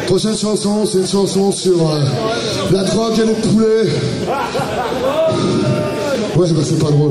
Prochaine chanson, c'est une chanson sur la drogue et les poulets. Ouais, bah c'est pas drôle.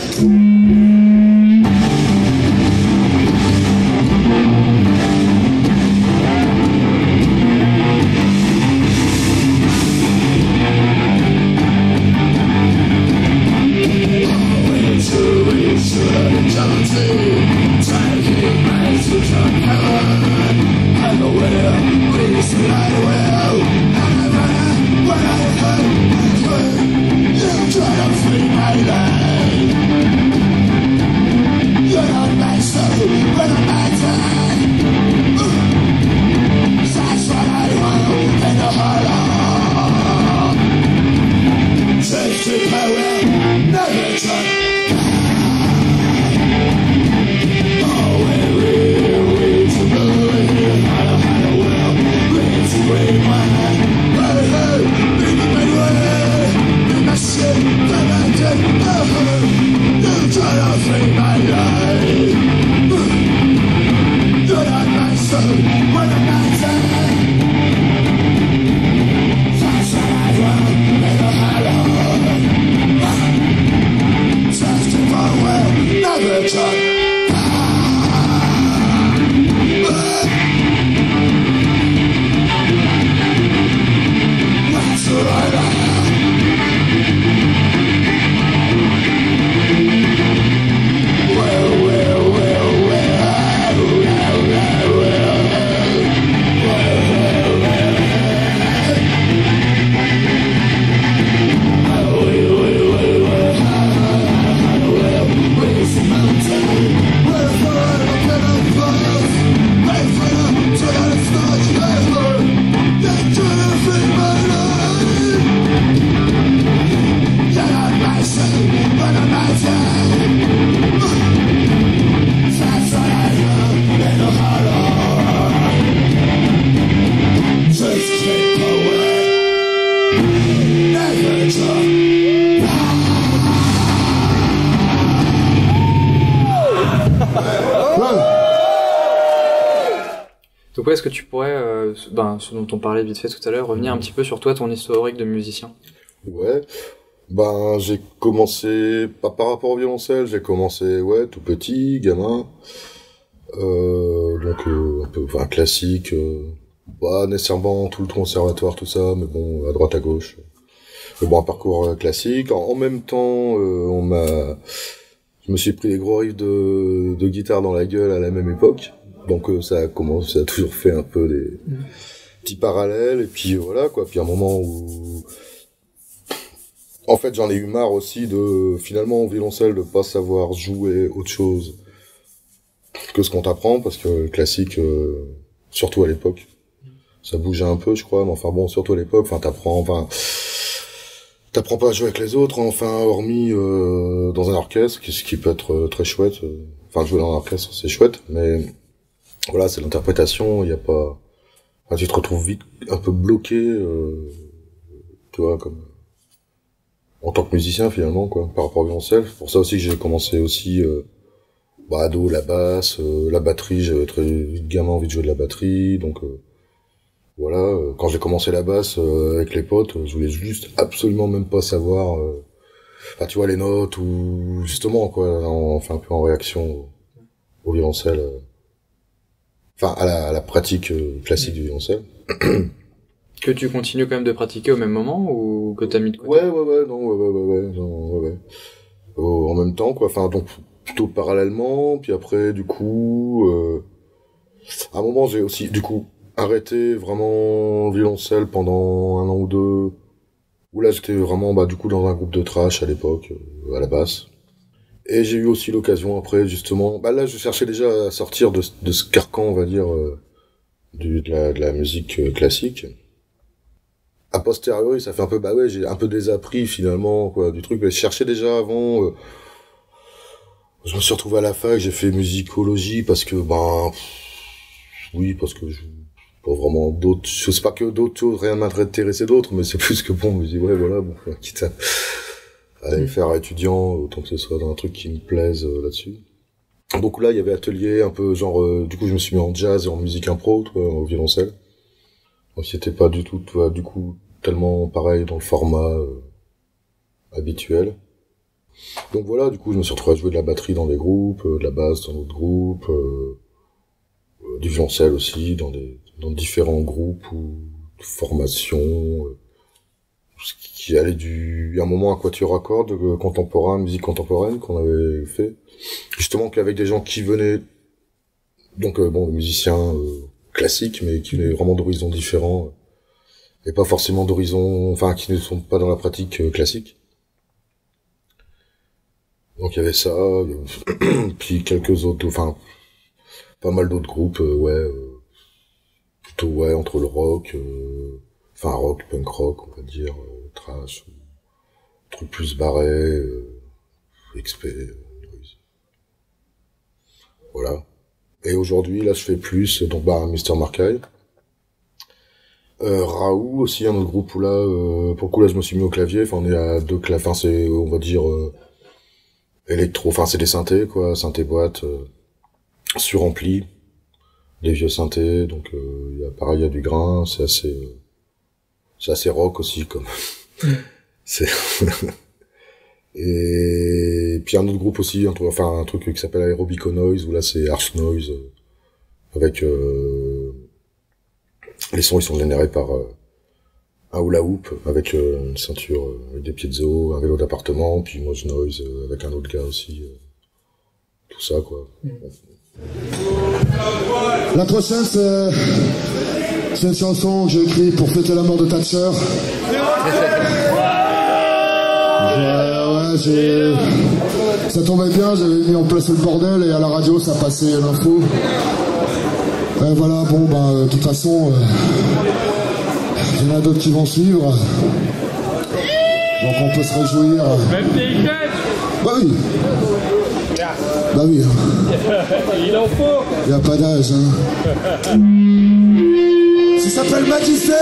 Donc ouais, est-ce que tu pourrais, ce dont on parlait vite fait tout à l'heure, revenir un petit peu sur toi, ton historique de musicien? Ouais, j'ai commencé, pas par rapport au violoncelle, j'ai commencé, tout petit, gamin, un peu, classique, pas nécessairement tout le conservatoire, tout ça, mais bon, à droite, à gauche. Mais bon, un parcours classique. En même temps, je me suis pris des gros riffs de guitare dans la gueule à la même époque. Donc ça a toujours fait un peu des petits parallèles, et puis voilà quoi. Puis un moment où, en fait, j'en ai eu marre aussi de, finalement, au violoncelle, de pas savoir jouer autre chose que ce qu'on t'apprend, parce que le classique, surtout à l'époque, ça bougeait un peu, je crois, mais enfin bon, surtout à l'époque, t'apprends pas à jouer avec les autres, hormis dans un orchestre, ce qui peut être très chouette. Jouer dans un orchestre, c'est chouette, mais voilà, c'est l'interprétation, il y a pas... tu te retrouves vite un peu bloqué, tu vois, comme... en tant que musicien, finalement, quoi, par rapport au violoncelle. C'est pour ça aussi que j'ai commencé aussi, ado, la basse, la batterie, j'avais très vite gamin envie de jouer de la batterie, donc... voilà, quand j'ai commencé la basse avec les potes, je voulais juste absolument même pas savoir, tu vois, les notes, ou justement, quoi, on fait un peu en réaction au violoncelle, à la pratique classique du violoncelle. Que tu continues quand même de pratiquer au même moment, ou que t'as mis de côté? Ouais, en même temps, quoi, donc plutôt parallèlement, puis après, du coup, à un moment, j'ai aussi, du coup, arrêté vraiment le violoncelle pendant 1 an ou 2, où là j'étais vraiment du coup dans un groupe de thrash à l'époque, à la basse. Et j'ai eu aussi l'occasion après, justement, là je cherchais déjà à sortir de ce carcan, on va dire, de la musique classique. A posteriori, ça fait un peu, j'ai un peu désappris finalement, quoi, du truc, mais je cherchais déjà avant, je me suis retrouvé à la fac, j'ai fait musicologie parce que, parce que pas vraiment d'autres, je sais pas que d'autres choses, rien m'intéressait d'autres, mais c'est plus que bon, je me dis, quitte à aller faire étudiant, autant que ce soit dans un truc qui me plaise là-dessus. Donc là, il y avait atelier un peu genre, du coup, je me suis mis en jazz et en musique impro, au violoncelle. Donc c'était pas du tout, du coup, tellement pareil dans le format habituel. Donc voilà, du coup, je me suis retrouvé à jouer de la batterie dans des groupes, de la basse dans d'autres groupes, du violoncelle aussi, dans différents groupes ou formations, ce qui allait à un moment, un quatuor à cordes contemporain, musique contemporaine qu'on avait fait, justement qu'avec des gens qui venaient, donc des musiciens classiques, mais qui venaient vraiment d'horizons différents, et pas forcément d'horizons, enfin, qui ne sont pas dans la pratique classique. Donc il y avait ça, puis quelques autres, enfin, pas mal d'autres groupes, plutôt entre le rock, rock, punk rock, on va dire, trash, truc plus barré, XP, noise. Voilà. Et aujourd'hui, là, je fais plus, donc Mr. Marcaille. Raoult aussi, un autre groupe où là, pour le coup, là, je me suis mis au clavier, enfin, on est à deux claviers, enfin, c'est, on va dire, électro, enfin, c'est des synthés, quoi, synthé boîte, surampli, des vieux synthés, donc, il y a du grain, c'est assez rock aussi, comme, c'est, et puis un autre groupe aussi, un truc qui s'appelle Aerobico Noise, où là, c'est Arch Noise, avec, les sons, ils sont générés par, un hula hoop, avec, une ceinture, avec des piezo, un vélo d'appartement, puis Moz Noise, avec un autre gars aussi, tout ça, quoi. La prochaine, c'est une chanson que j'ai écrite pour fêter la mort de ta sœur. Ça tombait bien, j'avais mis en place le bordel et à la radio ça passait l'info. Et voilà, de toute façon, il y en a d'autres qui vont suivre. Donc on peut se réjouir. Même des jeunes. Bah oui. Bah oui. Il en faut. Il n'y a pas d'âge. Ça s'appelle Magicien.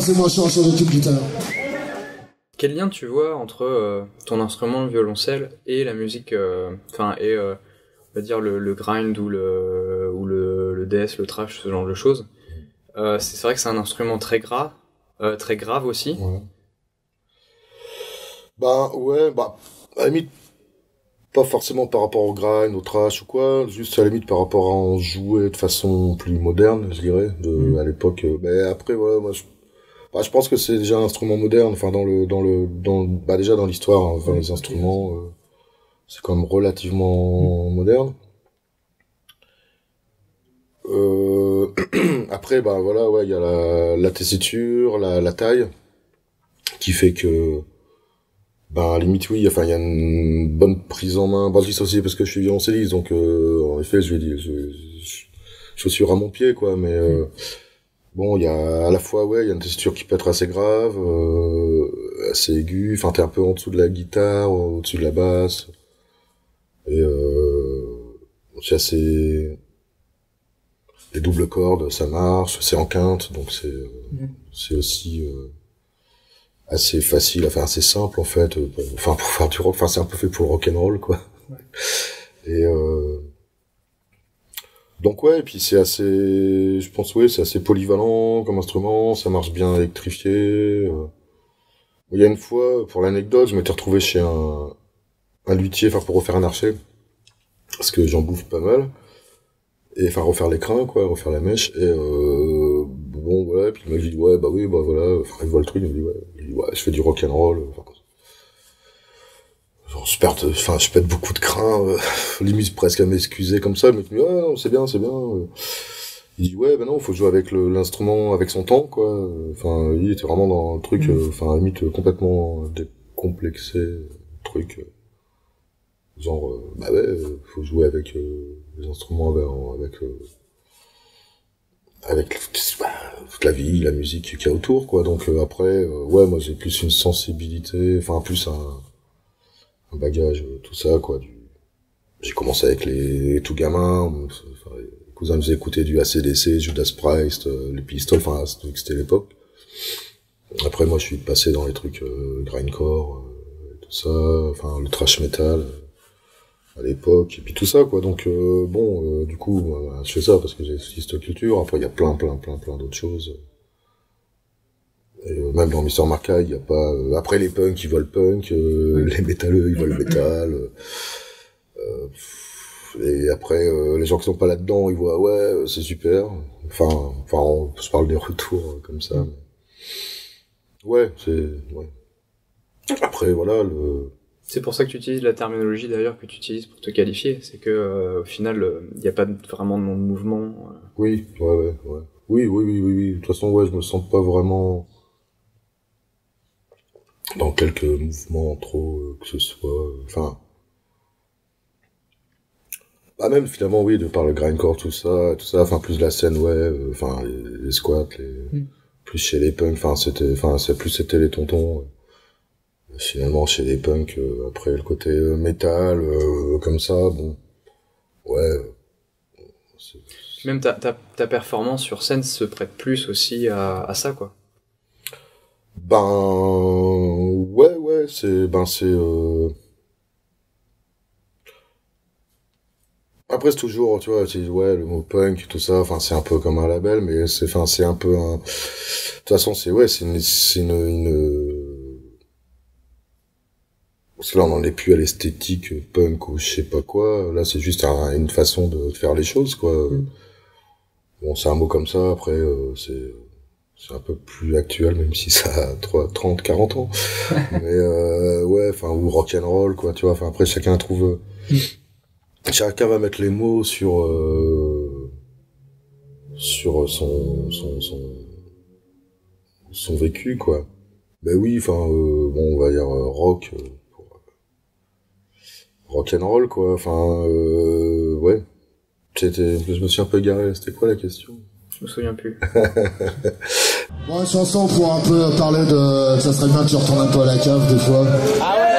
laissez-moi changer de type guitare. Quel lien tu vois entre ton instrument, le violoncelle, et la musique, on va dire le grind ou le death, le thrash, ce genre de choses. C'est vrai que c'est un instrument très grave aussi. Ouais. À la limite, pas forcément par rapport au grind, au thrash ou quoi, juste à la limite par rapport à en jouer de façon plus moderne, je dirais, à l'époque. Mais après, voilà, moi, je pense que c'est déjà un instrument moderne, enfin, déjà dans l'histoire, hein, enfin, les instruments, c'est quand même relativement moderne. Après, voilà, ouais, il y a la tessiture, la taille, qui fait que, à la limite, oui, enfin, il y a une bonne prise en main. Je dis ça aussi parce que je suis violoncelliste, donc, en effet, je chaussure à mon pied, quoi, mais, bon, il y a, à la fois, ouais, il y a une tessiture qui peut être assez grave, assez aiguë, enfin, t'es un peu en dessous de la guitare, au-dessus de la basse, et, c'est assez, les doubles cordes, ça marche, c'est en quinte, donc c'est aussi, assez facile, enfin assez simple en fait, pour faire du rock, enfin c'est un peu fait pour le rock'n'roll quoi. Ouais. Et donc ouais, et puis c'est assez, je pense c'est assez polyvalent comme instrument, ça marche bien électrifié. Il y a une fois, pour l'anecdote, je m'étais retrouvé chez un luthier, enfin pour refaire un archet, parce que j'en bouffe pas mal, et enfin refaire l'écrin quoi, refaire la mèche, et bon voilà, puis il m'a dit ouais voilà, enfin il voit le truc, il me dit ouais, je fais du rock'n'roll, je pète beaucoup de crins, limite presque à m'excuser comme ça, mais il me dit ouais non, c'est bien. Il dit ouais non, faut jouer avec l'instrument avec son temps quoi, enfin il était vraiment dans le truc, enfin limite complètement décomplexé, truc genre faut jouer avec les instruments avec toute la vie, la musique qu'il y a autour quoi, donc après moi j'ai plus une sensibilité, enfin plus un bagage, tout ça quoi, j'ai commencé avec les tout gamins, les cousins nous écoutaient du AC/DC, Judas Priest, les Pistols, enfin c'était l'époque. Après moi je suis passé dans les trucs grindcore, tout ça, enfin le thrash metal à l'époque, et puis tout ça quoi, donc du coup je fais ça parce que j'ai cette culture. Après il y a plein d'autres choses, et même dans Mister Marcaille il y a pas, après les punks ils voient le punk, les métalleux ils voient le métal, et après les gens qui sont pas là-dedans ils voient ouais c'est super, enfin je parle des retours comme ça, mais après voilà C'est pour ça que tu utilises la terminologie d'ailleurs que tu utilises pour te qualifier, c'est que au final il n'y a pas vraiment de mouvement. Oui, ouais. Oui. De toute façon je me sens pas vraiment dans quelques mouvements trop que ce soit, enfin même finalement oui, de par le grindcore tout ça, enfin plus la scène enfin les squats, plus chez les punks, c'était les tontons. Finalement chez les punks, après le côté métal comme ça, bon même ta performance sur scène se prête plus aussi à ça quoi. Après c'est toujours, tu vois, le mot punk tout ça, enfin c'est un peu comme un label, mais c'est un peu un, de toute façon c'est une parce que là on n'en est plus à l'esthétique punk ou je sais pas quoi, là c'est juste une façon de faire les choses quoi. Bon c'est un mot comme ça, après c'est un peu plus actuel même si ça a 30, 40 ans. Mais ou rock'n'roll quoi, tu vois, enfin après chacun va mettre les mots sur son vécu quoi. Ben oui, enfin on va dire rock'n'roll quoi, enfin je me suis un peu garé, c'était quoi la question? Je me souviens plus. Bon, une chanson pour un peu parler de, ça serait bien que tu retournes un peu à la cave des fois. Ah ouais.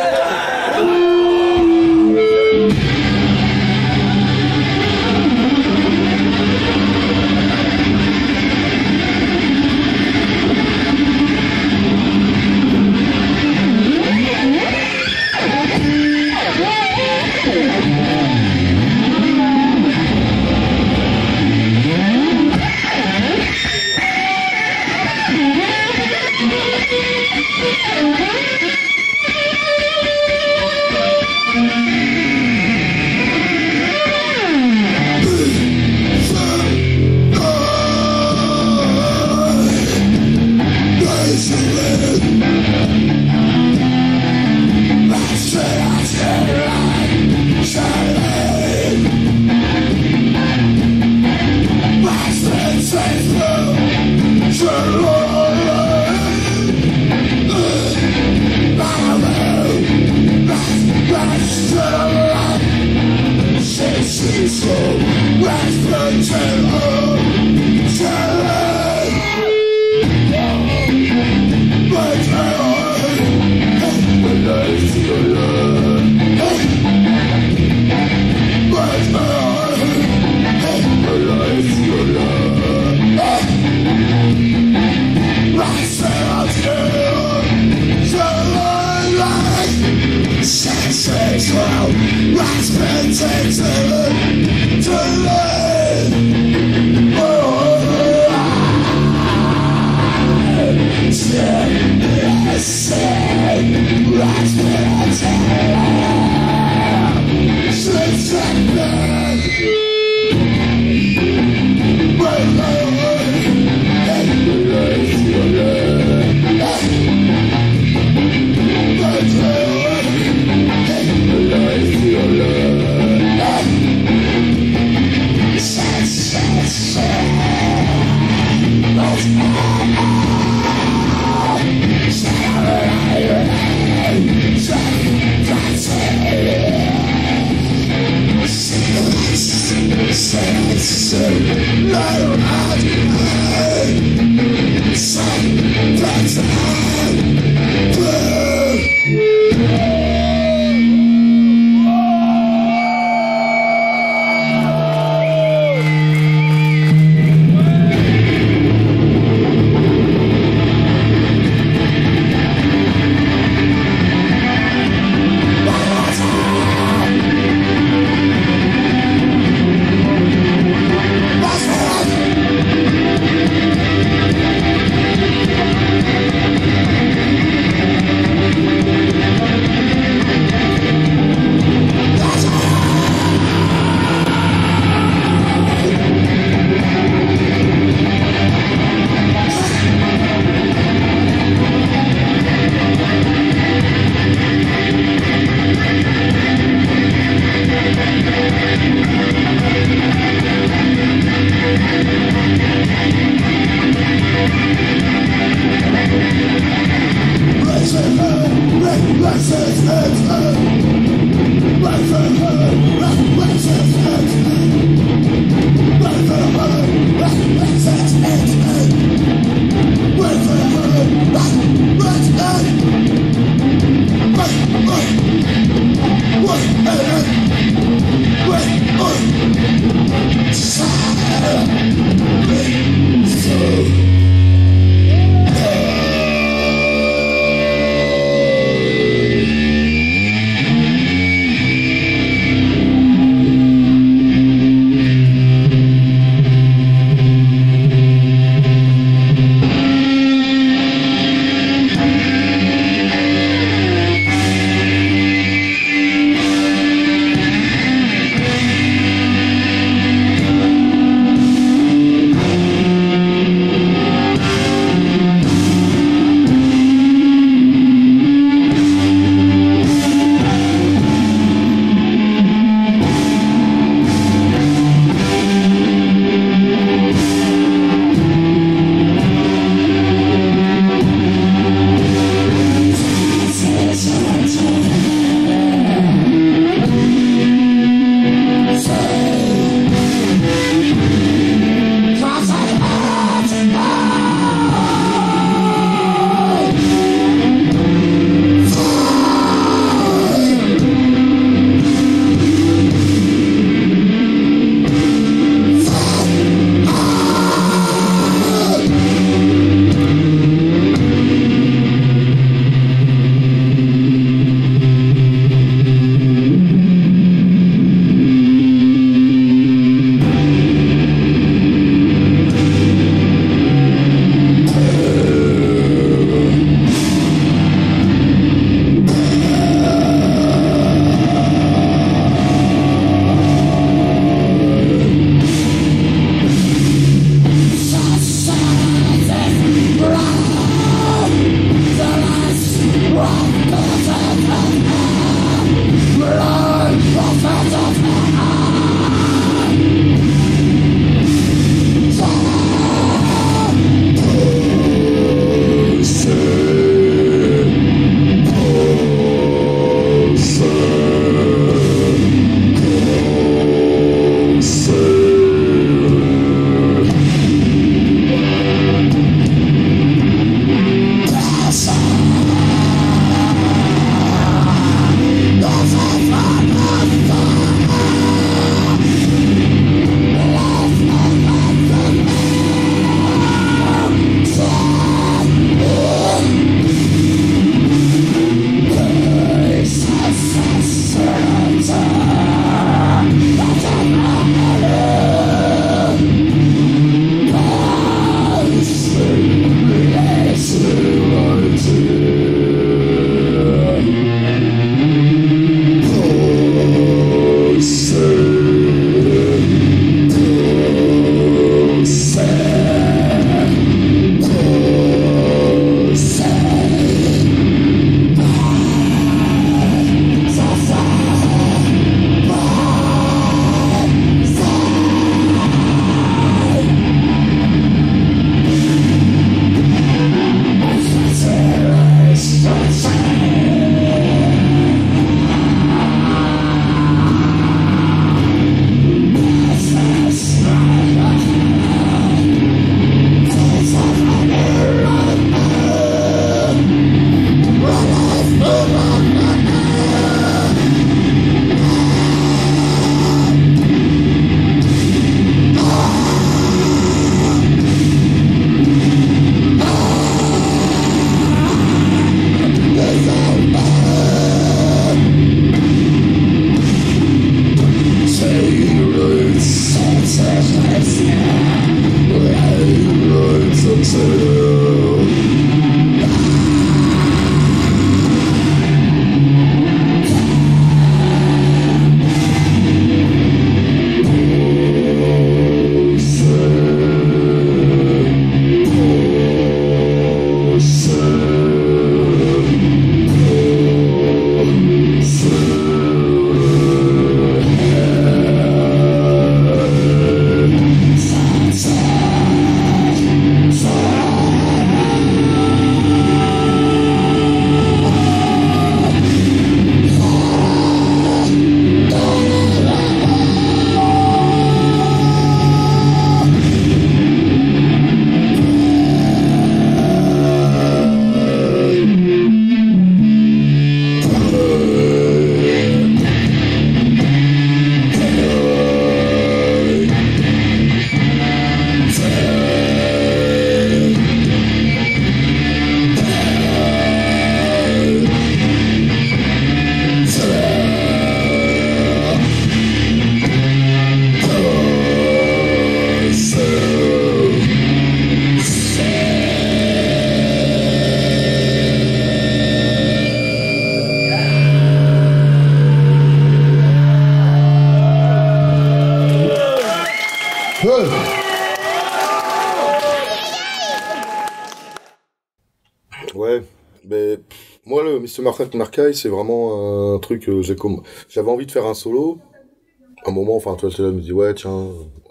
Moi, le Mr. Marcaille, c'est vraiment un truc, j'avais envie de faire un solo. Un moment, enfin, toi, je me dis, ouais, tiens,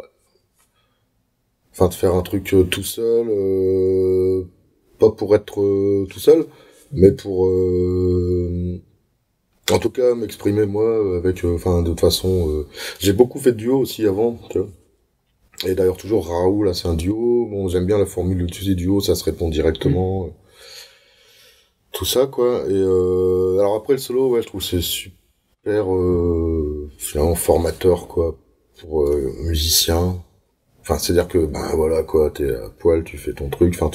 enfin, de faire un truc tout seul, pas pour être tout seul, mais pour, en tout cas, m'exprimer moi avec, enfin, de toute façon, j'ai beaucoup fait de duo aussi avant, tu vois. Et d'ailleurs, toujours Raoul, là, c'est un duo. Bon, j'aime bien la formule d'utiliser duo, ça se répond directement. Tout ça, quoi. Et alors après, le solo, ouais, je trouve que c'est super, finalement, formateur, quoi, pour musicien. Enfin, c'est-à-dire que, ben voilà, quoi, t'es à poil, tu fais ton truc, enfin,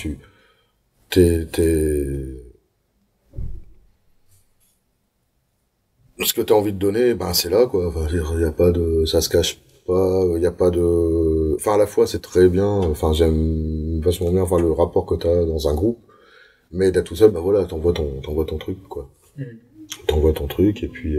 ce que t'as envie de donner, ben c'est là, quoi. Enfin, y a pas de, ça se cache pas, y a pas de, enfin, à la fois, c'est très bien, enfin, j'aime vachement bien, enfin, le rapport que t'as dans un groupe. Mais d'être tout seul, bah voilà, t'envoies ton truc, quoi. T'envoies ton truc, et puis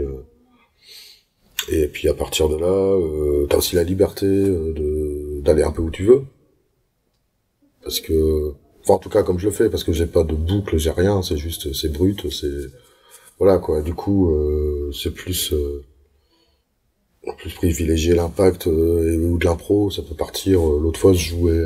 à partir de là, t'as aussi la liberté d'aller un peu où tu veux. Parce que, enfin, en tout cas, comme je le fais, parce que j'ai pas de boucle, j'ai rien, c'est juste, c'est brut, c'est, voilà, quoi. Du coup, c'est plus privilégier l'impact, ou de l'impro, ça peut partir. L'autre fois, je jouais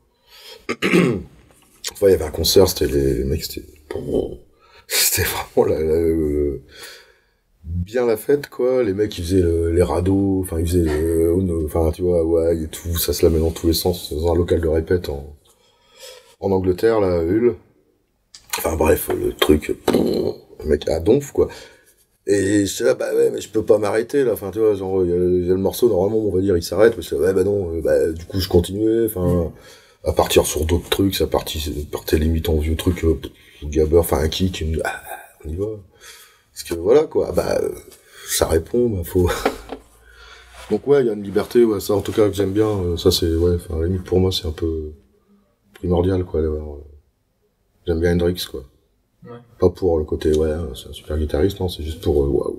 il y avait un concert, c'était les mecs, c'était vraiment bien la fête, quoi. Les mecs, ils faisaient les radeaux, enfin, ils faisaient enfin, tu vois, ouais, et tout, ça se la met dans tous les sens, dans un local de répète en Angleterre, là, à Hull. Enfin, bref, le truc, le mec à donf, quoi. Et je là, bah ouais, mais je peux pas m'arrêter, là, enfin, tu vois, genre, il y a le morceau, normalement, on va dire, il s'arrête, parce que, ouais, bah non, du coup, je continuais, enfin, à partir sur d'autres trucs, ça partait limite en vieux truc, gabber, enfin un kick, on y va. Parce que voilà, quoi, ça répond, bah faut... Donc ouais, il y a une liberté, ouais, ça en tout cas que j'aime bien, ça c'est, ouais, enfin, à la limite pour moi c'est un peu primordial, quoi, d'avoir... J'aime bien Hendrix, quoi. Ouais. Pas pour le côté, ouais, c'est un super guitariste, non, c'est juste pour, waouh.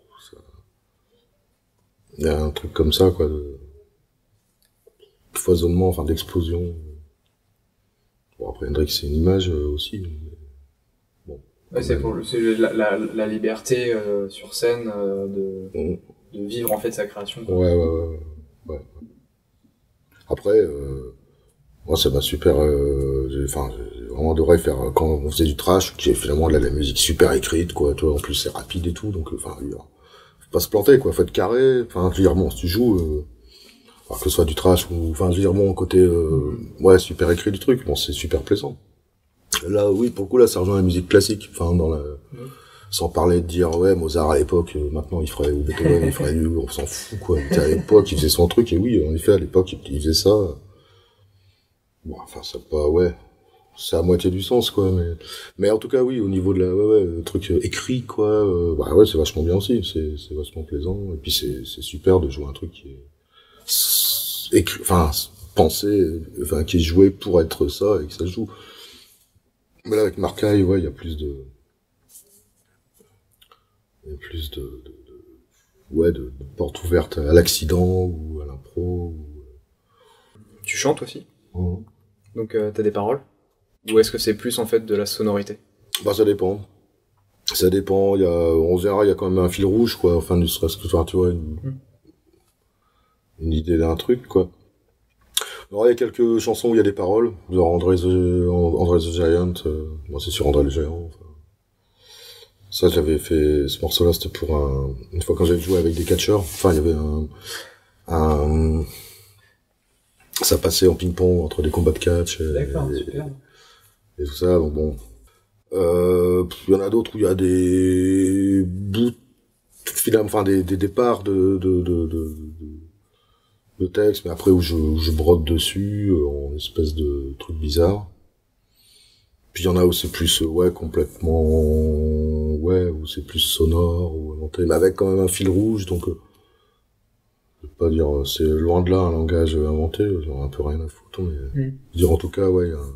Il y a un truc comme ça, quoi, de foisonnement, enfin d'explosion. Bon, après, Hendrix, c'est une image aussi. Mais... Bon. Ouais, c'est pour la liberté sur scène de vivre en fait sa création. Quoi. Ouais. Après, moi, ça m'a super. J'ai vraiment adoré faire quand on faisait du trash, qui est finalement de la musique super écrite, quoi. Toi, en plus, c'est rapide et tout, donc, enfin, faut pas se planter, quoi. Faut être carré. Enfin, je veux dire, bon, si tu joues. Alors que ce soit du trash ou, enfin, je veux dire, bon, côté, ouais, super écrit du truc, bon, c'est super plaisant. Là, oui, pour le coup, là, ça rejoint la musique classique, enfin, sans parler de dire, ouais, Mozart à l'époque, maintenant, il ferait, ou Beethoven, il ferait, on s'en fout, quoi. À l'époque, il faisait son truc, et oui, en effet, à l'époque, il faisait ça. Bon, enfin, ça pas, ouais, c'est à moitié du sens, quoi, mais en tout cas, oui, au niveau de le truc écrit, quoi, bah ouais, c'est vachement bien aussi, c'est vachement plaisant, et puis c'est super de jouer un truc qui est, pensé, enfin, qui est joué pour être ça et que ça se joue. Mais là, avec Marcaille, ouais, il y a plus de portes ouvertes à l'accident ou à l'impro. Tu chantes aussi. Donc, t'as des paroles? Ou est-ce que c'est plus, en fait, de la sonorité? Bah, ça dépend. En général, il y a quand même un fil rouge, quoi. Enfin, ne serait-ce que, enfin, tu vois, une idée d'un truc, quoi. Alors, il y a quelques chansons où il y a des paroles, genre André the Giant, moi c'est sur André le Géant, enfin. Ça, j'avais fait, ce morceau-là, c'était pour une fois quand j'avais joué avec des catcheurs, enfin, il y avait ça passait en ping-pong entre des combats de catch, et tout ça, donc bon. Il y en a d'autres où il y a des bouts, enfin, des départs de texte, mais après où je brode dessus en espèce de truc bizarre. Puis il y en a où c'est plus complètement où c'est plus sonore ou inventé, mais avec quand même un fil rouge, donc je vais pas dire c'est loin de là un langage inventé, j'en ai un peu rien à foutre, mais je veux dire en tout cas il y a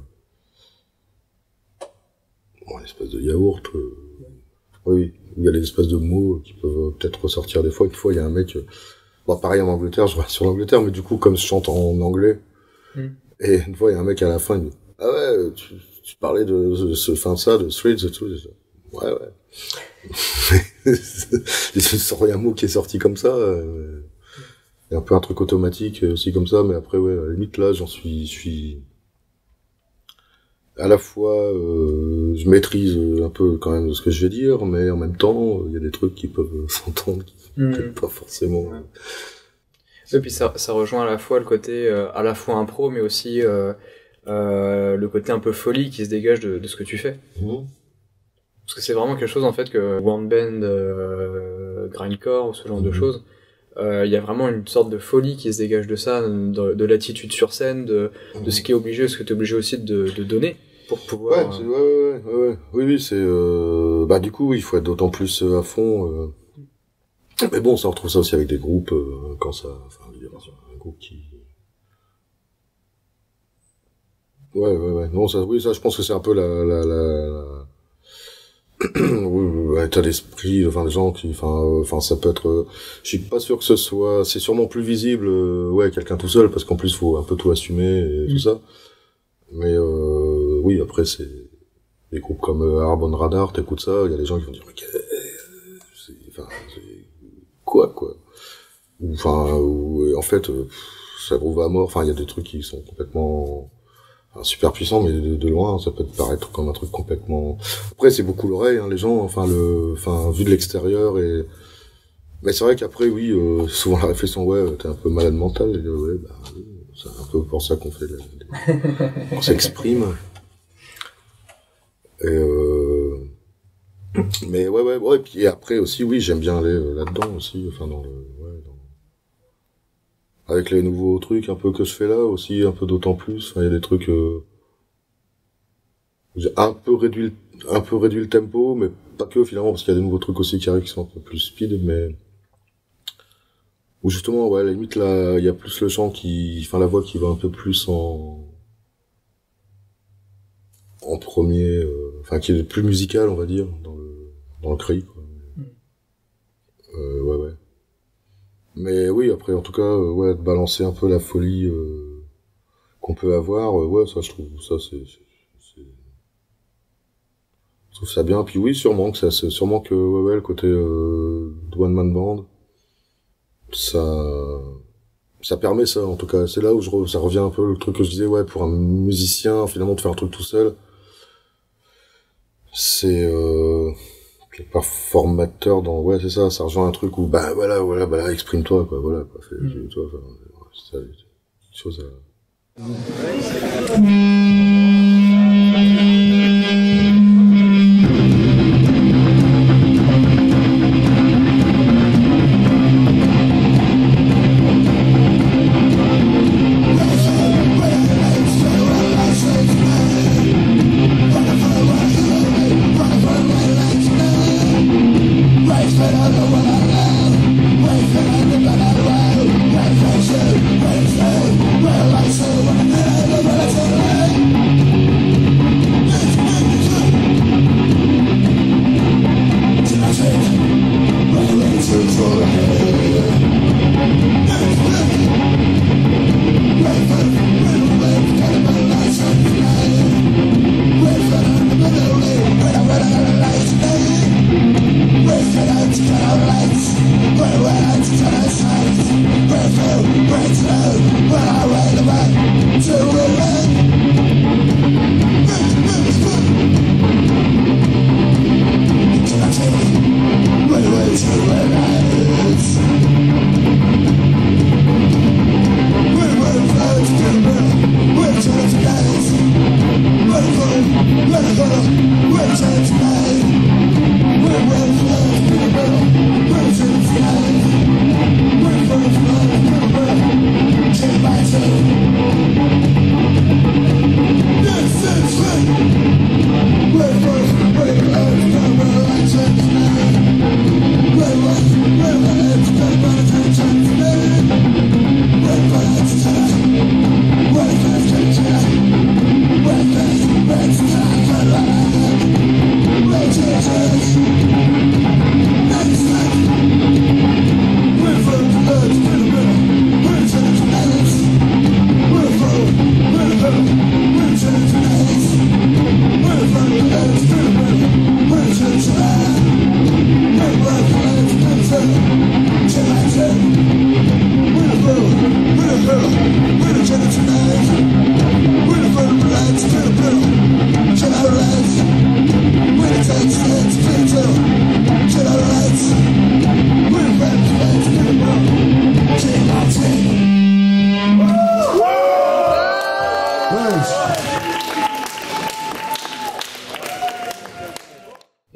une espèce de yaourt. Oui, il y a des espèces de mots qui peuvent peut-être ressortir des fois. Une fois il y a un mec. Bon, pareil en Angleterre, je reste sur l'Angleterre, mais du coup, comme je chante en anglais, et une fois, il y a un mec à la fin, il me dit, ah ouais, tu parlais de ce fin de ça, de Streets et tout. Ouais. Il y a un mot qui est sorti comme ça. Il y a un peu un truc automatique aussi comme ça, mais après, ouais, à la limite, là, je suis à la fois, je maîtrise un peu quand même ce que je vais dire, mais en même temps, il y a des trucs qui peuvent s'entendre, qui peut-être pas forcément. Ouais. Et puis ça rejoint à la fois le côté à la fois impro, mais aussi le côté un peu folie qui se dégage de ce que tu fais. Parce que c'est vraiment quelque chose en fait que one band, grindcore ou ce genre de choses. Il y a vraiment une sorte de folie qui se dégage de ça, de l'attitude sur scène, de ce qui est obligé, ce que t'es obligé aussi de donner pour pouvoir. Oui, c'est du coup, oui, il faut être d'autant plus à fond. Mais bon, ça on retrouve ça aussi avec des groupes quand ça, enfin, un groupe qui. Ouais. Non, ça, oui, ça, je pense que c'est un peu l'état d'esprit, enfin, les gens qui, enfin, ça peut être, je suis pas sûr que ce soit, c'est sûrement plus visible, quelqu'un tout seul, parce qu'en plus, faut un peu tout assumer et tout ça. Mais, oui, après, c'est, des groupes comme Arbon Radar, t'écoutes ça, il y a des gens qui vont dire, quoi. Ou en fait, ça groove à mort, enfin, il y a des trucs qui sont complètement, super puissant, mais de loin, ça peut te paraître comme un truc complètement. Après, c'est beaucoup l'oreille, les gens, vu de l'extérieur mais c'est vrai qu'après, oui, souvent la réflexion, t'es un peu malade mental, et c'est un peu pour ça qu'on fait, on s'exprime. Et mais et puis après aussi, oui, j'aime bien aller là-dedans aussi, avec les nouveaux trucs un peu que je fais là aussi, un peu d'autant plus. Il y a des trucs j'ai un peu réduit le tempo, mais pas que finalement, parce qu'il y a des nouveaux trucs aussi qui arrivent qui sont un peu plus speed, mais où justement, à la limite là, il y a plus le chant la voix qui va un peu plus en premier, qui est plus musical, on va dire, dans le cri, quoi. Ouais. Mais oui, après, en tout cas, de balancer un peu la folie qu'on peut avoir, ça, je trouve ça bien. Puis oui, sûrement que le côté one man band, ça permet ça. En tout cas, c'est là où ça revient un peu le truc que je disais, pour un musicien, finalement, de faire un truc tout seul, c'est pas formateur c'est ça rejoint un truc où exprime-toi, quoi, fais-toi, c'est une chose à. Out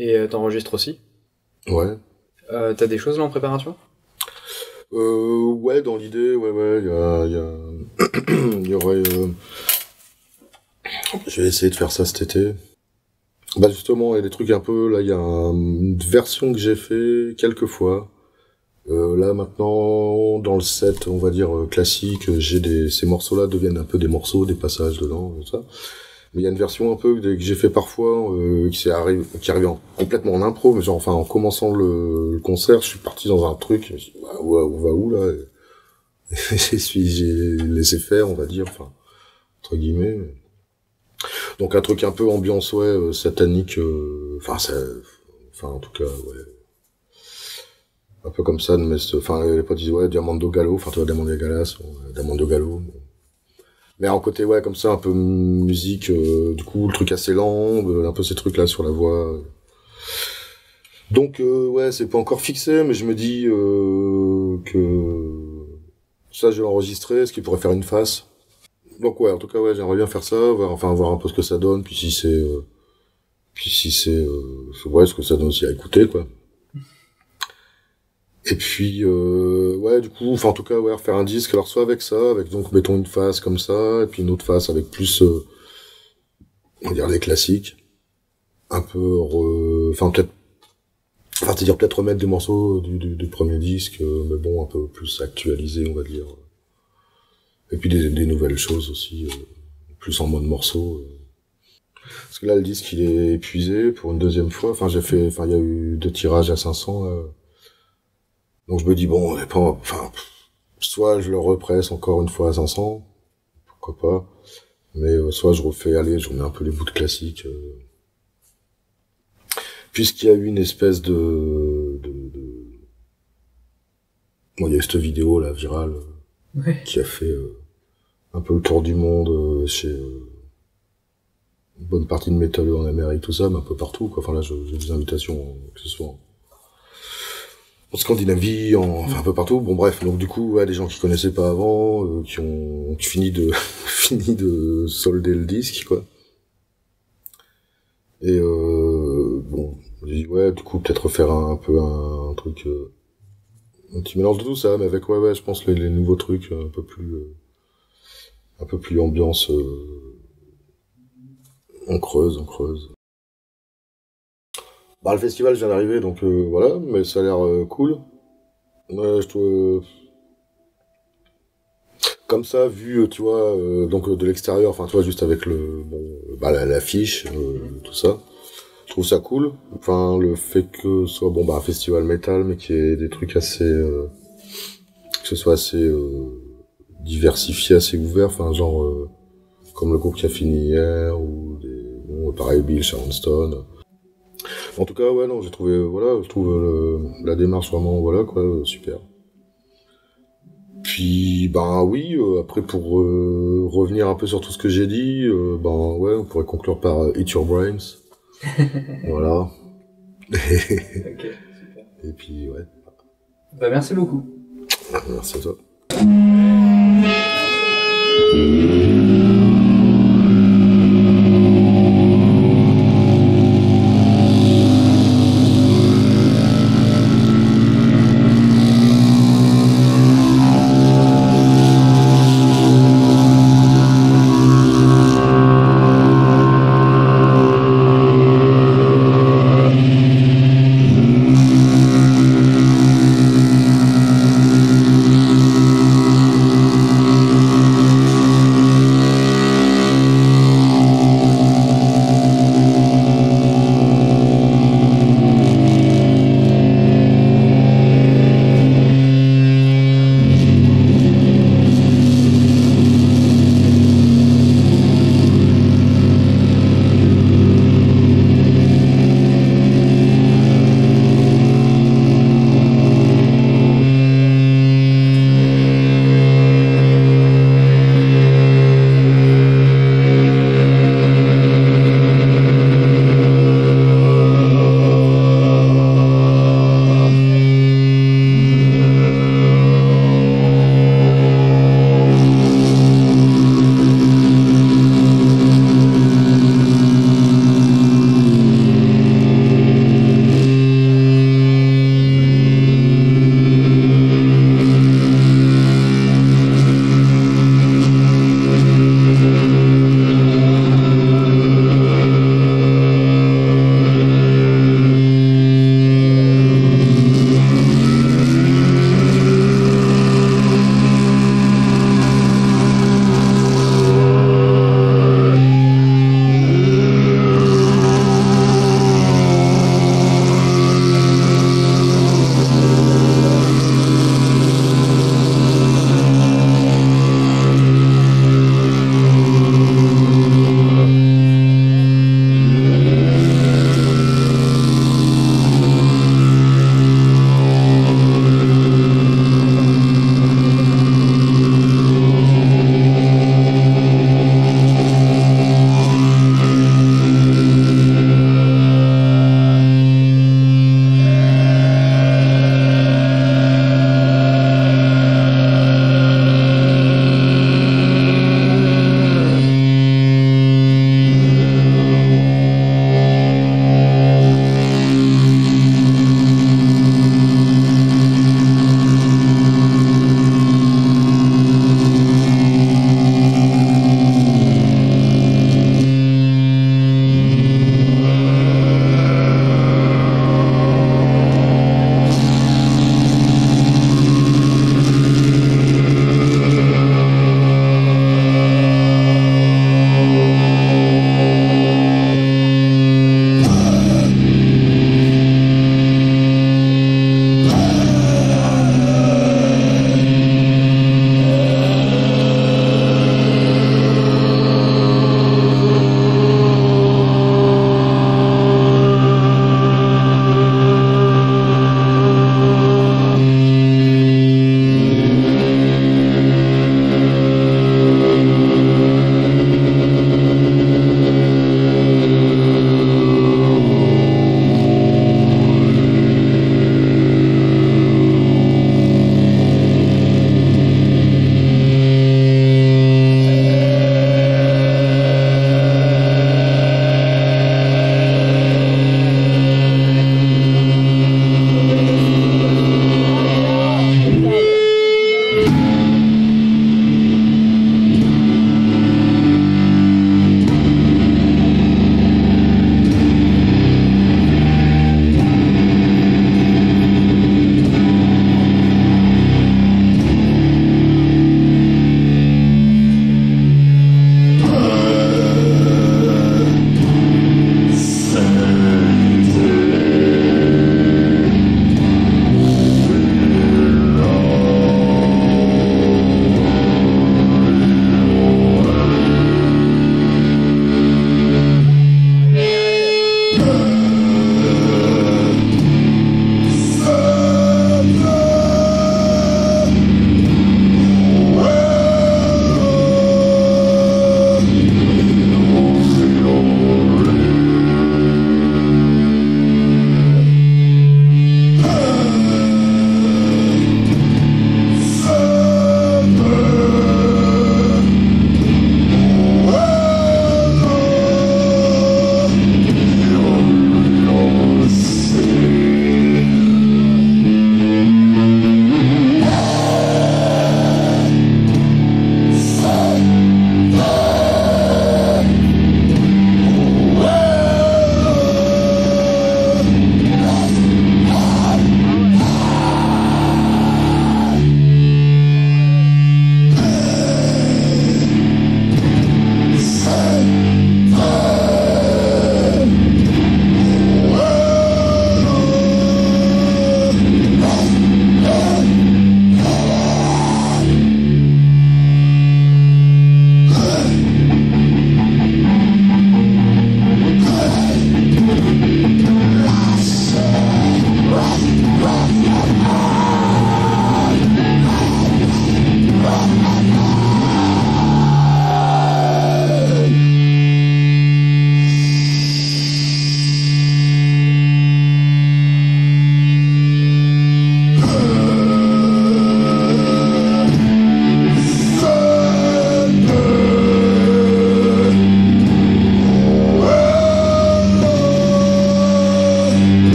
Et t'enregistres aussi? Ouais. T'as des choses là en préparation? Ouais, dans l'idée, ouais, il y aurait... Je vais essayer de faire ça cet été. Bah justement, il y a des trucs un peu... Là, il y a une version que j'ai fait quelques fois. Là, maintenant, dans le set, on va dire, classique, ces morceaux-là deviennent un peu des morceaux, des passages dedans, tout ça. Mais il y a une version un peu que j'ai fait parfois, qui arrive complètement en impro, mais genre, enfin, en commençant le concert, je suis parti dans un truc, je me suis dit, bah, ouais, on va où, là? J'ai laissé faire, on va dire, enfin, entre guillemets. Donc, un truc un peu ambiance, ouais, satanique, enfin, en tout cas, ouais. Un peu comme ça, enfin, les potes disent, ouais, Diamando Gallo, enfin, tu vois, Diamando Galas, Diamando Gallo. Mais en côté, ouais, comme ça, un peu musique, du coup, le truc assez lent, un peu ces trucs-là sur la voix. Donc, ouais, c'est pas encore fixé, mais je me dis que ça, je vais l'enregistrer, ce qui pourrait faire une face. Donc, ouais, en tout cas, ouais, j'aimerais bien faire ça, voir un peu ce que ça donne, puis si c'est, ouais, ce que ça donne aussi à écouter, quoi. Et puis, ouais, du coup, enfin, en tout cas, ouais, refaire un disque, alors soit avec ça, avec donc, mettons une face comme ça, et puis une autre face avec plus, on va dire les classiques. Un peu, c'est-à-dire peut-être remettre des morceaux du premier disque, mais bon, un peu plus actualisé, on va dire. Et puis des nouvelles choses aussi, plus en mode morceau. Parce que là, le disque, il est épuisé pour une deuxième fois. Enfin, il y a eu 2 tirages à 500, là. Donc je me dis, bon, soit je le represse encore une fois à 500, pourquoi pas, mais soit je refais, je remets un peu les bouts de classique. Puisqu'il y a eu une espèce bon, il y a eu cette vidéo, là, virale, Ouais. qui a fait un peu le tour du monde chez une bonne partie de métalleux en Amérique, tout ça, mais un peu partout, quoi. Enfin là, j'ai des invitations, que ce soit en Scandinavie, enfin un peu partout. Bon bref, donc du coup, ouais, des gens qui connaissaient pas avant, qui ont fini de solder le disque, quoi. Et bon, j'ai dit ouais, du coup peut-être refaire un peu un truc, un petit mélange de tout ça, mais avec ouais, je pense les nouveaux trucs un peu plus ambiance, on creuse. Bah, le festival, je viens d'arriver, donc voilà, mais ça a l'air cool. Je trouve... Comme ça, vu, tu vois, donc de l'extérieur, enfin, tu vois, juste avec l'affiche, tout ça, je trouve ça cool. Enfin, le fait que ce soit, un festival métal, mais qu'il y ait des trucs assez... que ce soit assez diversifié, assez ouvert, enfin, genre, comme le groupe qui a fini hier, ou pareil, Bill, Sharon Stone... En tout cas, ouais, non, je trouve la démarche vraiment, voilà, quoi, super. Puis, oui, après, pour revenir un peu sur tout ce que j'ai dit, ouais, on pourrait conclure par Eat Your Brains. Voilà. Ok, super. Et puis, ouais. Bah, merci beaucoup. Merci à toi.